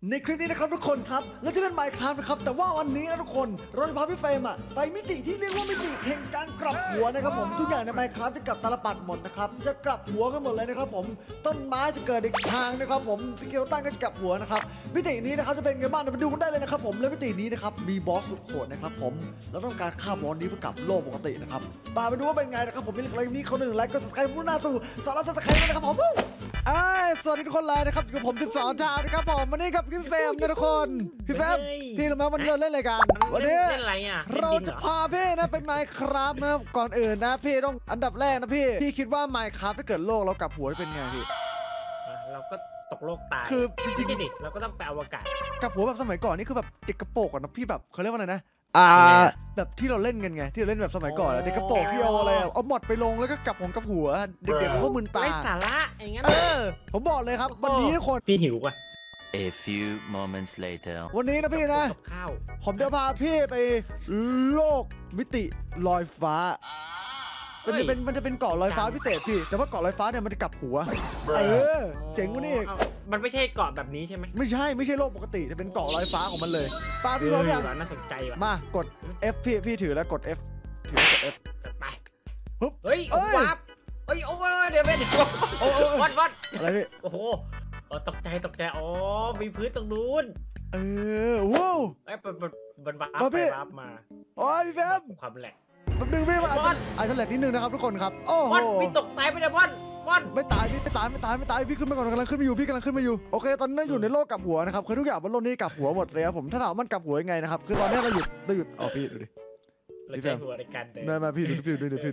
ในคลิปนี้นะครับทุกคนครับเราจะเล่น Minecraft นะครับแต่ว่าวันนี้นะทุกคนเราจะพาพี่เฟรมไปมิติที่เรียกว่ามิติแห่งการกลับหัวนะครับผมทุกอย่างใน Minecraft จะกลับตาลปัดหมดนะครับจะกลับหัวกันหมดเลยนะครับผมต้นไม้จะเกิดอีกทางนะครับผมสเกลตันก็จะกลับหัวนะครับมิตินี้นะครับจะเป็นไงบ้างไปดูกันได้เลยนะครับผมและมิตินี้นะครับมีบอสสุดโหดนะครับผมเราต้องการฆ่าบอสนี้เพื่อกลับโลกปกตินะครับไปดูว่าเป็นไงนะครับผมมีอะไรนี้เขา1 ไลค์ก็ Subscribe มุ่งหน้าสู่สาระ Subscribe นะครับผมสวัสดีทุกคนเลยนะครับอยู่กับผม12 ชาวนะครับผมวันนี้กับพี่เฟรมนะทุกคนพี่เฟรมพี่รู้ไหมวันนี้เราเล่นอะไรกันวันนี้เราจะพาพี่นะไป Minecraft นะก่อนอื่นนะพี่ต้องอันดับแรกนะพี่คิดว่า Minecraft ถ้าเกิดโลกเรากลับหัวเป็นไงพี่เราก็ตกโลกตายคือจริงๆเราก็ต้องไปอวกาศกลับหัวแบบสมัยก่อนนี่คือแบบเด็กกระโปรงก่อนนะพี่แบบเขาเรียกว่าอะไรนะแบบที่เราเล่นกันไงที่เราเล่นแบบสมัยก่อนเด็กกระโปรงที่เอาอะไรเอาหมดไปลงแล้วก็กลับหัวเด็กๆก็มึนตาไร้สาระอย่างงั้นผมบอกเลยครับวันนี้ทุกคนพี่หิวป่ะ A few moments later วันนี้นะพี่นะผมจะพาพี่ไปโลกมิติลอยฟ้ามันจะเป็นเกาะลอยฟ้าพิเศษพี่แต่ว่าเกาะลอยฟ้าเนี่ยมันจะกลับหัวเจ๋งกว่านี่มันไม่ใช่เกาะแบบนี้ใช่ไหมไม่ใช่โลกปกติจะเป็นเกาะลอยฟ้าของมันเลยป้าพี่พร้อมยังน่าสนใจว่ะมากด F พี่ถือแล้วกด F ถือกด F ไปเฮ้ยวับเฮ้ยโอ้ยเดี๋ยววัดอะไรพี่โอ้โหตกใจอ๋อมีพื้นตรงนู้นว้าวไอ้บันวับมาโอ้ยพี่เฟมความแหลกดึงพี่มาอาจจะแหลกนิดนึงนะครับทุกคนครับโอ้โหพี่ตกตายไปเลยม่อนไม่ตายพี่ขึ้นมาก่อนกำลังขึ้นมาอยู่โอเคตอนนี้อยู่ในโลกกับหัวนะครับคือทุกอย่างบนโลกนี้กับหัวหมดเลยครับผมถ้าถามมันกับหัวยังไงนะครับคือตอนนี้เราหยุดพี่ดูดิพี่แฟมหัวในการเดินมาพี่ดู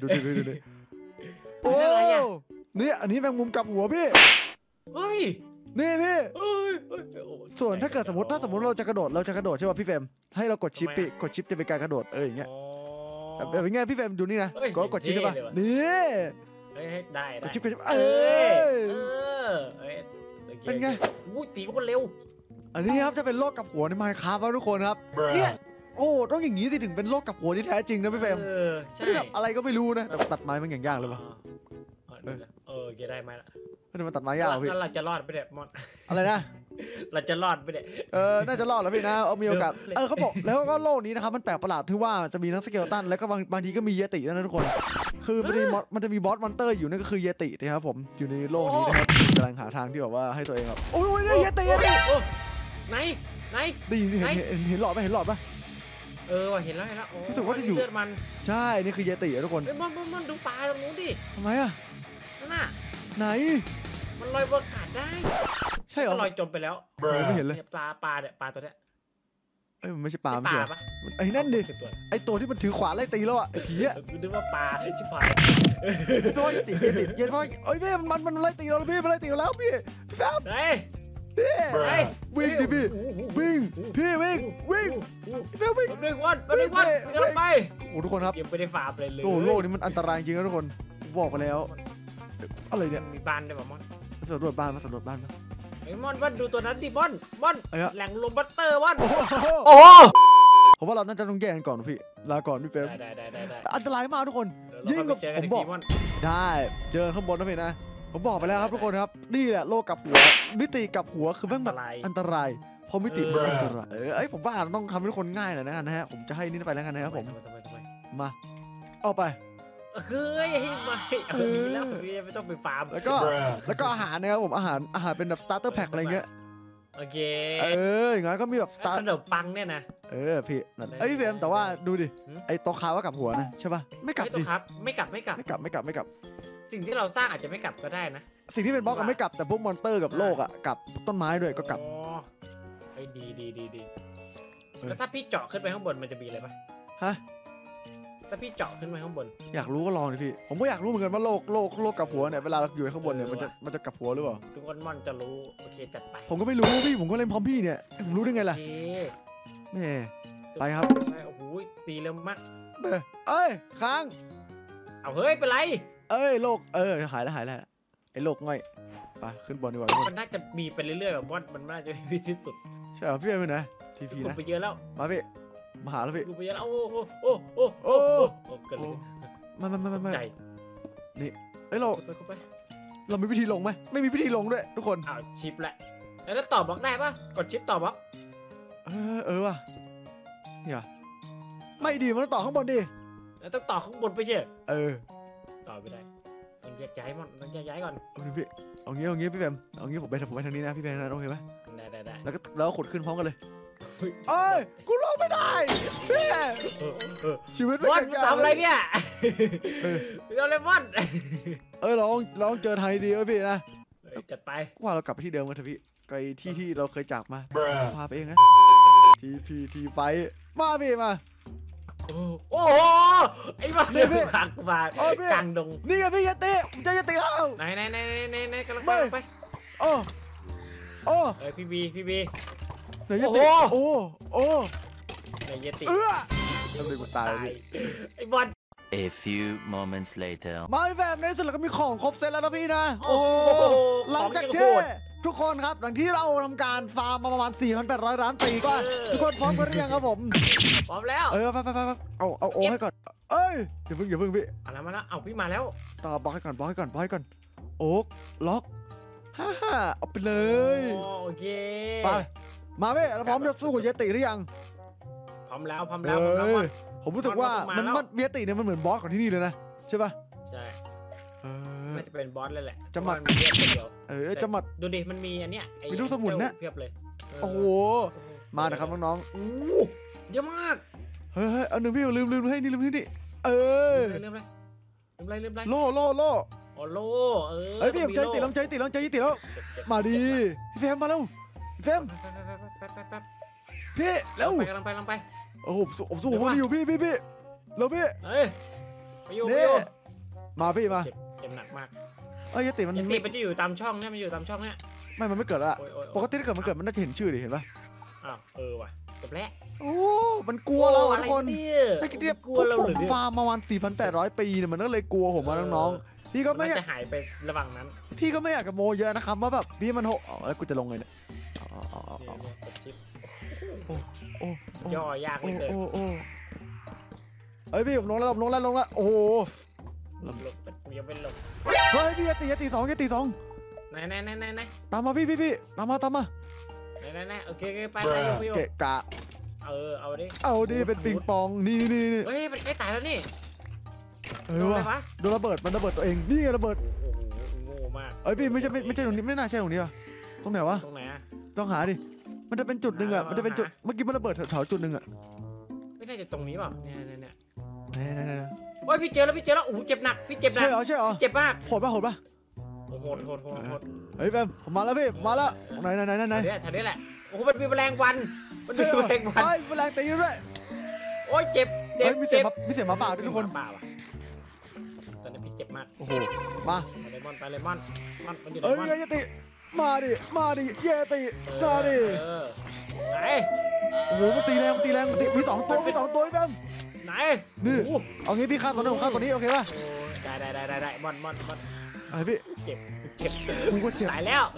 โอ้นี่อันนี้แมงมุมกับหัวพี่เฮ้ยนี่พี่ส่วนถ้าเกิดสมมติเราจะกระโดดใช่ป่ะพี่เฟรมให้เรากดชิปจะเป็นการกระโดดอย่างเงี้ยแบบง่ายพี่เฟรมดูนี่นะกดชิปใช่ป่ะนี่ได้กดชิปเป็นไงตีคนเร็วอันนี้ครับจะเป็นโลกกับหัวใน Minecraft ครับทุกคนครับเนี่ยโอ้ต้องอย่างนี้สิถึงเป็นโลกกับหัวที่แท้จริงนะพี่เฟรมไม่ได้แบบอะไรก็ไม่รู้นะแต่ตัดไม้มันอย่างยากเลยป่ะได้ไหมล่ะมันตัดไม้ยากพี่เราจะรอดไปเนี่ยมอนอะไรนะเราจะรอดไปเนี่ยน่าจะรอดแล้วพี่นะมีโอกาสเขาบอกแล้วก็โลกนี้นะครับมันแปลกประหลาดที่ว่าจะมีทั้งสเกลตันแล้วก็บางทีก็มีเยตินะทุกคนคือมันจะมีบอสมอนเตอร์อยู่นั่นก็คือเยตินะครับผมอยู่ในโลกนี้นะครับกำลังหาทางที่แบบว่าให้ตัวเองแบบโอ้ยเยติไหนดีเห็นหลอดไหมว่ะเห็นแล้วรู้สึกว่าจะอยู่เลือดมันใช่นี่คือเยติทุกคนมันดูปลาตรงนู้นดิทำไมอะน่ะไหนมันลอยบนอากาศได้ใช่เหรอลอยจมไปแล้วไม่เห็นเลยปลาเนี่ยปลาตัวเนี้ยมันไม่ใช่ปลาไม่ใช่ไอ้นั่นดิไอ้ตัวที่มันถือขวานไล่ตีแล้วอ่ะไอ้ผีอ่ะนึกว่าปลาชิบหายตัวติดเย็นพ่อเอ้ยพี่มันไล่ตีเราพี่มันไล่ตีเราแล้วพี่แป๊บวิ่งดิพี่วิ่งพี่วิ่งดึงวันไปโอ้ทุกคนครับยังไม่ได้ฝ่าเลยโอ้โลกนี้มันอันตรายจริงนะทุกคนบอกไปแล้วอะไรเนี่ยมีบ้านด้วยป่ะมอนสำรวจบ้านไอ้มอนว่าดูตัวนั้นดิมอนแหล่งลมบัตเตอร์วันโอ้ผมว่าเราน่าจะต้องแยกกันก่อนพี่ลาก่อนพี่เฟรมได้อันตรายมากทุกคนยิ่งกับผมบอกได้เจอข้างบนนะพี่นะผมบอกไปแล้วครับทุกคนครับนี่แหละโลกกับหัวมิติกับหัวคือแม่งแบบอันตรายพอมิติมันอันตรายผมว่าต้องทำให้ทุกคนง่ายหน่อยนะฮะผมจะให้นี่ไปแล้วกันนะครับผมมาเอาไปให้มาแล้วไม่ต้องไปฟาร์มแล้วก็อาหารนะครับผมอาหารเป็นแบบสตาร์เตอร์แพ็คอะไรเงี้ยโอเคอย่างงั้นก็มีแบบขนมปังเนี่ยนะพี่นั่นเฟรมแต่ว่าดูดิไอ้โต๊ะค้าว่ากลับหัวนะใช่ป่ะไม่กลับดิครับไม่กลับสิ่งที่เราสร้างอาจจะไม่กลับก็ได้นะสิ่งที่เป็นบล็อกก็ไม่กลับแต่พวกมอนเตอร์กับโลกอะกลับต้นไม้ด้วยก็กลับดีแล้วถ้าพี่เจาะขึ้นไปข้างบนมันจะมีอะไรป่ะฮะถ้าพี่เจาะขึ้นไปข้างบนอยากรู้ก็ลองดิพี่ผมก็อยากรู้เหมือนกันว่าโลกกับหัวเนี่ยเวลาเราอยู่ข้างบนเนี่ยมันจะกลับหัวหรือเปล่าทุกคนมันจะรู้โอเคจัดไปผมก็ไม่รู้พี่ผมก็เล่นพร้อมพี่เนี่ยผมรู้ได้ไงล่ะแม่ไปครับโอ้โหตีเร็วมากค้างเอาเฮ้ยเป็นไรโลกหายแล้วไอ้โลกง่อยไปขึ้นบอลดีกว่ามันน่าจะมีไปเรื่อยๆแบบว่ามันน่าจะมีที่สุดใช่เหรอพี่เป็นไงทีพีนะไปเยอะแล้วมาพี่มาหาแล้วพี่ไปเยอะแล้วโอ้เกิดมาใจนี่เรามีวิธีลงไหมไม่มีวิธีลงด้วยทุกคนชิปแหละแล้วตอบบล็อกได้ปะกดชิปตอบบล็อกว่ะเนี่ยไม่ดีมันต้องต่อข้างบนดิแล้วต้องต่อข้างบนไปเช่ต่อไม่ได้ต้องแยกย้ายมันต้องแยกย้ายก่อนเอางี้พี่เอางี้พี่แบมเอางี้ผมไปทางนี้นะพี่แบมนะโอเคไหมได้แล้วก็ขุดขึ้นพร้อมกันเลยเอ้ยกูลงไม่ได้พี่ชีวิตมอนมึงทำอะไรเนี่ยมึงทำอะไรมอนลองเจอทางดีๆไว้พี่นะจัดไปว่าเรากลับไปที่เดิมกันเถอะพี่ไกลที่เราเคยจากมาพาไปเองนะทีไฟมาพี่มาโอ้โหไอ้บ้าเรื่องขังมากลางดงนี่ไงพี่ยะติจะตีแล้วไหนกำลังไปโอ้พี่บีไหนยะติโอ้ไหนยะติทำไมกูตายไอ้บอล A few moments later มาพี่แฟมในสุดเราก็มีของครบเซตแล้วนะพี่นะโอ้หลังจากที่ทุกคนครับหลังที่เราทำการฟาร์มมาประมาณ 4,800 ล้านปีก็ทุกคนพร้อมกันหรือยังครับผมพร้อมแล้วไปเอาโอให้ก่อนอย่าเพิ่งพี่อะไรมาแล้วเอาพี่มาแล้วต่อบล็อกให้ก่อนโอ๊กล็อกฮ่าเอาไปเลยโอเคไปมาพี่เราพร้อมจะสู้กับเยติหรือยังพร้อมแล้วผมรู้สึกว่ามันเยติเนี่ยมันเหมือนบอสของที่นี่เลยนะใช่ป่ะใช่น่าจะเป็นบอสเลยแหละจะหมัดจะหมัดดูดิมันมีอันเนี้ยมีลูกสมุนเนี่ยเพียบเลยโอ้โหมานะครับน้องเยอะมากเฮ้ยเอาหนึ่งพี่ลืมให้นี่ลืมอะไรโล่โอ้โล่เฮ้ยพี่ผมใจติแล้วมาดีพี่แฟมมาแล้วพี่แฟมพี่เร็วกำลังไปโอ้โหผมสู้คนอยู่พี่เร็วพี่ไปอยู่มาพี่มาเจ็บหนักมากยติมันจะอยู่ตามช่องเนี่ยมันอยู่ตามช่องเนี่ยมันไม่เกิดละปกติถ้าเกิดมันเกิดมันน่าจะเห็นชื่อดิเห็นป่ะว่ะจบแล้วโอ้มันกลัวเราทุกคนถ้าคิดเรียบกลัวเราผมฟาร์มมาวัน 4,800 ปีเนี่ยมันก็เลยกลัวผมมาน้องๆพี่ก็ไม่อยากจะหายไประหว่างนั้นพี่ก็ไม่อยากจะโมเยอะนะครับว่าแบบพี่มันโหแล้วกูจะลงไงเนี่ยย่อยากเลยพี่ผมลงแล้วโอ้โหยังเป็นลมเฮ้ยพี่ยติสองไหนตามมาพี่ตามมาไหนโอเคไปเกะกะเอาดิเป็นปิงปองนี่เฮ้ยมันใกล้ตายแล้วนี่ว่ะโดนระเบิดมันระเบิดตัวเองนี่ระเบิดโง่มากพี่ไม่ใช่ตรงนี้ไม่น่าใช่ตรงนี้ว่ะตรงไหนวะตรงไหนต้องหาดิมันจะเป็นจุดหนึ่งอ่ะมันจะเป็นจุดเมื่อกี้มันระเบิดแถวจุดหนึ่งอ่ะไม่น่าจะตรงนี้ป่ะเนี่ยโอ้ยพี่เจอแล้วโอ้เจ็บหนักพี่เจ็บหนักใช่เหรอเจ็บมากโหดป่ะโหดเฮ้ยแฟมผมมาแล้วพี่มาแล้วไหนแถวนี้แหละโอ้โหมันมีแมลงวันเฮ้ยแมลงตีด้วยโอ้ยเจ็บมีเสียงหมาป่าด้วยทุกคนตอนนี้พี่เจ็บมากโอ้โหมาไปเลมอนมันอยู่ไหนเยติมาดิเยติมาดิไหนโอ้โหมันตีแรงมี2 ตัวพี่แฟมไหนนี่เอางี้พี่ฆ่าตัวนึงผมฆ่าตัวนี้โอเคป่ะได้มอนอะไรพี่เจ็บกูก็เจ็บตายแล้ว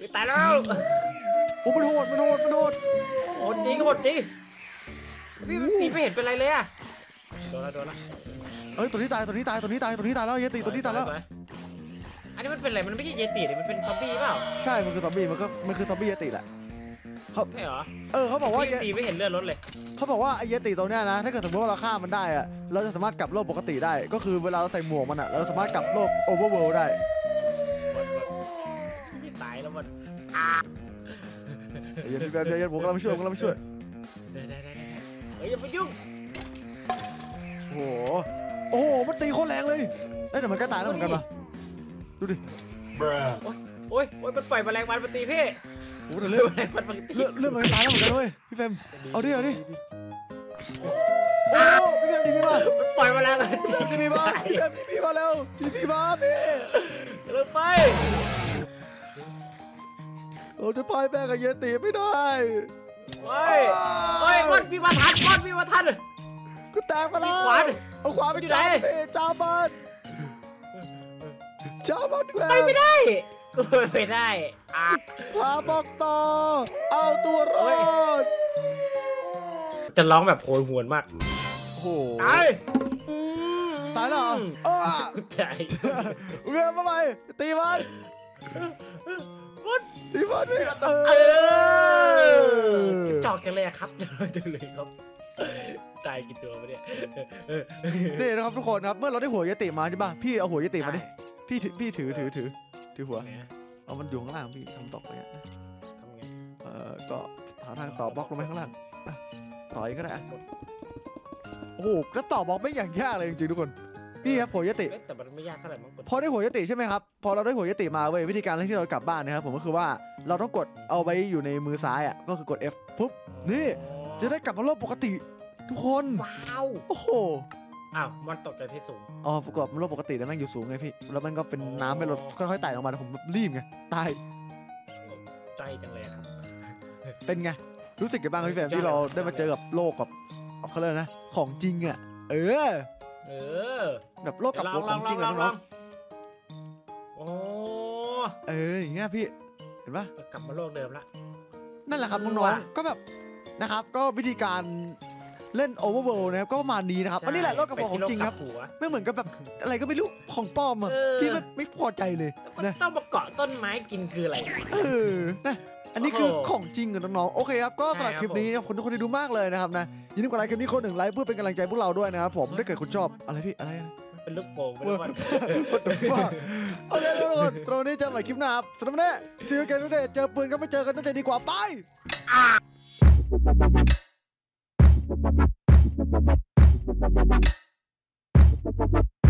โอ้มันโหดจริงพี่ตีไม่เห็นเป็นไรเลยอะโดนละตัวนี้ตายแล้วเยติตัวนี้ตายแล้วอันนี้มันเป็นอะไรมันไม่ใช่เยติมันเป็นซอมบี้เปล่าใช่มันคือซอมบี้มันคือซอมบี้เยติแหละใช่เหรอเขาบอกว่าตีไม่เห็นเลือดลดเลยเขาบอกว่าไอเยติตัวเนี้ยนะถ้าเกิดสมมติว่าเราฆ่ามันได้อะเราจะสามารถกลับโลกปกติได้ก็คือเวลาเราใส่หมวกมันอะเราสามารถกลับโลกโอเวอร์เวิลด์ได้ตายแล้วมันอย่าพี่แบบอย่าผมกำลังช่วยได้อย่าไปยุ่งโอ้โหมันตีโคตรแรงเลยแต่มันก็ตายแล้วเหมือนกันป่ะดูดิโอ้ยมันปล่อยแมลงวันมาตีพี่โอ้แต่เลือดมันตายแล้วเหมือนกันเว้ยพี่เฟมเอาดิโอ้พี่เฟมดีพี่มาปล่อยแมลงวันดีพี่มาแล้วพี่มาพี่เลิกไปเราจะพ่ายแพ้กับเยติไม่ได้เฮ้ยมันพี่มาทันกูแตกมาแล้วเอาขวานไปจ้าจ้ามันไปไม่ได้กูไม่ได้พาบอกต่อเอาตัวรอดจะร้องแบบโหยหวนมากโอ้โหตายแล้วกูตายเวียนมาใหม่ตีมันตีบอลพี่จอกจังเลยครับจอกจังเลยครับตายกี่ตัววะเนี่ยนี่นะครับทุกคนครับเมื่อเราได้หัวยติมาใช่ป่ะพี่เอาหัวยติมาดิพี่ถือหัวเอามันอยู่ข้างล่างพี่ทำตกไปอ่ะทำไงก็หาทางต่อบล็อกลงไปข้างล่างต่ออีกก็ได้โอ้โหแล้วต่อบล็อกไม่อย่างยากเลยจริงๆทุกคนนี่ครับหัวยติแต่มันไม่ยากเท่าไหร่มั้งพอได้หัวยติใช่ไหมครับพอเราได้หัวยติมาเว้ยวิธีการที่เรากลับบ้านนะครับผมก็คือว่าเราต้องกดเอาไว้อยู่ในมือซ้ายอ่ะก็คือกด F ปุ๊บนี่จะได้กลับมาโลกปกติทุกคนว้าวโอ้โหอ้าวมันตกจากที่สูงอ๋อประกอบโลกปกติแล้วแม่งอยู่สูงไงพี่แล้วมันก็เป็นน้ำไปรถค่อยๆไต่ลงมาแต่ผมรีบไงตายใจจังเลยครับเป็นไงรู้สึกยังไงบ้างพี่แฟมที่เราได้มาเจอกับโลกกับเขาเรียกนะของจริงอ่ะเออ แบบโลกกับตัวของจริงอะน้องโอ้อย่างเงี้ยพี่เห็นปะกลับมาโลกเดิมละนั่นแหละครับน้องๆก็แบบนะครับก็วิธีการเล่น Overworld นะครับก็ประมาณนี้นะครับอันนี้แหละโลกกับตัวของจริงครับไม่เหมือนกับแบบอะไรก็ไม่รู้ของปลอมอะพี่ไม่พอใจเลยนะต้องมาเกาะต้นไม้กินคืออะไรนะอันนี้คือของจริงกับน้องๆโอเคครับก็สำหรับคลิปนี้ขอบคุณทุกคนที่ดูมากเลยนะครับนะอย่าลืมกดไลค์คลิปนี้คน1ไลค์เพื่อเป็นกำลังใจพวกเราด้วยนะครับผมถ้าเกิดคุณชอบอะไรพี่อะไรเป็นลูกโป่งเป็นลูกบอล What the fuck โอเคทุกคนตรงนี้เจอใหม่คลิปหน้าครับสำหรับวันนี้ซีรีส์เกมทุกเดย์เจอปืนก็ไม่เจอกันน่าจะดีกว่าไป